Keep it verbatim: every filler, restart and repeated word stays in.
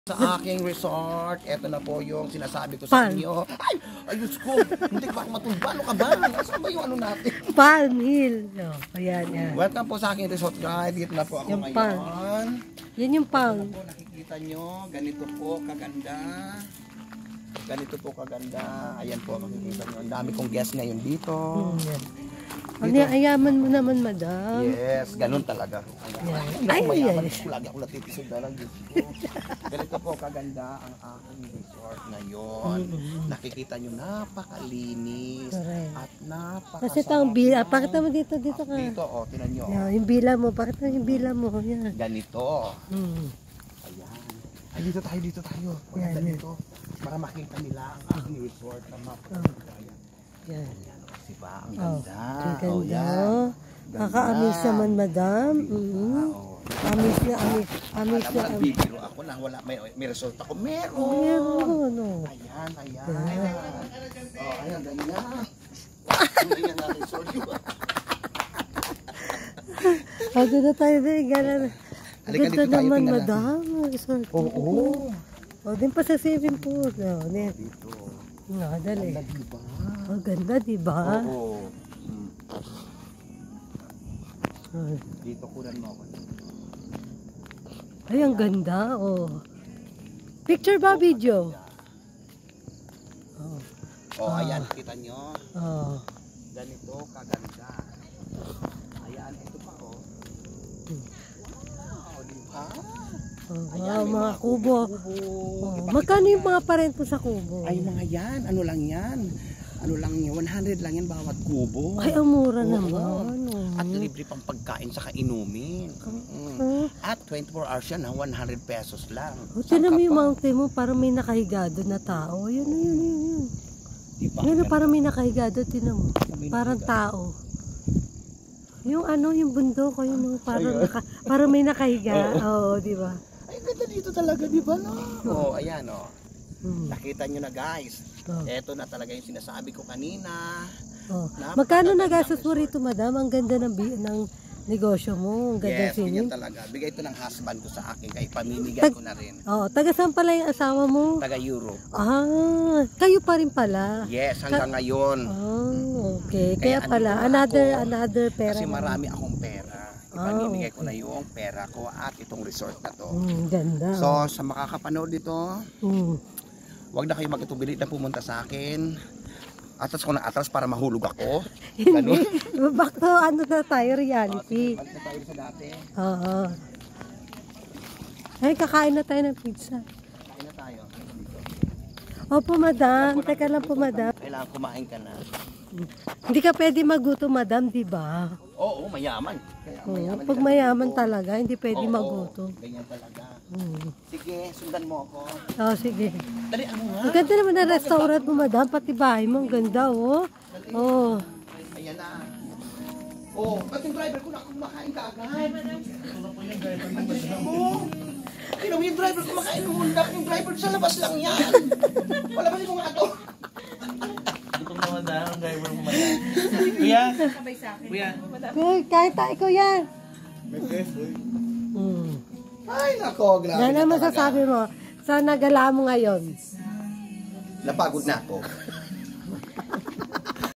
Sa aking resort, eto na po yung sinasabi ko sa Palm. inyo. Ay! Ayos ko! Hindi ka matumba. Ano ka ba? Nasaan ba yung ano natin? Palm Hill. No, ayan, yan. Welcome po sa aking resort, guys. Dito na po ako Yung ngayon. palm. Yan yung palm. Ito po, nakikita nyo. Ganito po kaganda. Ganito po kaganda. Ayan po, makikita nyo. Ang dami kong guests ngayon dito. Hmm, yan. Ano yan, ayaman mo naman, madam. Yes, ganun talaga. Yan. Ay, Ay, ay, ay. Lagi ako natitisod na lang dito. Ganito po kaganda ang aking resort ngayon. Nakikita nyo, napakalinis Correct. at napakasarap. Kasi ito ang bila. Pakita mo dito, dito ka. Dito, oh, tinan nyo. Yan, yung bila mo. Pakita mo yung bila mo. Yan. Ganito. Hmm. Ayan. Ay, dito tayo, dito tayo. Maganda Yan, yan. dito. Para makita nila ang aking resort na mapakaganda. Yan. Ayan, oh, diba? Ang Oh, ganda. ang Oh, ganda. yan. Nakaka-amis naman, madam. Mm-hmm. Oh, Amis na, amis. Amis alam mo, na, amis. nagbibiro ako na wala, may, may result ako. Meron! Oh, meron, no. Ayan, ayan. Ayan. Oh, ayan, ganyan. Ayan na result yun. O, doon na tayo din. Gano'n. Halika, Ganda dito tayo, naman, tingnan madam. Resort. Oo. Oh, O, din pa sa swimming pool. O, net. dito. Nga, dali. Ganda, diba? O, ganda, diba? Oo. Hmm. O, Dito, kunan mo ako. ay, ang ganda. O. Picture ba, video? O. Oh, ayan, kita nyo. O. Ganito, kaganda. Ayan, ito pa, oh. Wow, diba? O, Ayan, wow, may mga kubo. kubo. O, Ipakita magkano yung mo. mga parento sa kubo? Ay, mga yan. Ano lang yan? Ano lang yan? one hundred lang yan bawat kubo. Ay, ang mura Oo. naman. O. At libre pang pagkain sa inumin. Mm. O, At twenty-four hours yan, ha? one hundred pesos lang. o, Saan tinan ka mo yung pa? mountain mo, parang may nakahigado na tao. Yun, yun, yun, yun. Diba? Yan na, parang may nakahigado, tinan mo. Parang tao. Yung ano, yung bundok ko, yun, oh, parang, Ayun. naka, parang may nakahiga. Oo, di ba? Ay, ganda dito talaga, di ba? No? Oh, ayan, oh. Hmm. Nakita nyo na, guys. Oh. Eto na talaga yung sinasabi ko kanina. Oh. Napakaganda Magkano ng nagastos mo resort. rito, madam? Ang ganda ng, bi- ng negosyo mo. Ang ganda Yes, ng ganyan singing. talaga. Bigay ito ng husband ko sa akin, kaya pamimigay ko na rin. Oh, taga saan pala yung asawa mo? Taga Europe. Ah, kayo pa rin pala. Yes, hanggang ngayon. Oh, okay. Kaya Kaya pala, andito another, ako. another pera. Kasi naman. marami akong pera. Ah, Ipamimigay ko okay. na yung pera ko at itong resort na to. Hmm, ganda. So, sa makakapanood dito, Hmm. huwag na kayo magtutubilit na pumunta sa akin. Atras ko na atras para mahulog ako. Ganun. Hindi. Back to ano na tayo, reality. Balik na tayo sa dati. Oo. Ay, kakain na tayo ng pizza. Kain na tayo. Opo, madam. Teka lang po, madam. Kailangan kumain ka na. Hindi ka pwede magutom, madam, di ba? Oo, mayaman. Kaya Oo, mayaman pag din mayaman ako. talaga, hindi pwede Oo, magutom. Ganyan talaga. Hmm. Sige, sundan mo ako. Oh, sige. Dali, ano nga? Ang ganda naman ng restaurant mo, madam. Pati bahay mo, ang ganda, oh. Oh. Ayan na. Oh, ba't yung driver ko na kumakain ka agad? Ay, madam. Ano po yung driver ko? Ay, no, yung driver kumakain ng mundak. Yung driver sa labas lang yan. Palabasin mo nga ito. Gutom naman dahil ang driver mo madam. Kuya! Kuya! Uy, kahit tayo ko yan. May guest, boy. Hmm. Ay, nako, grabe Yan na ang talaga. masasabi mo. Sa nagala mo ngayon. Napagod na ako.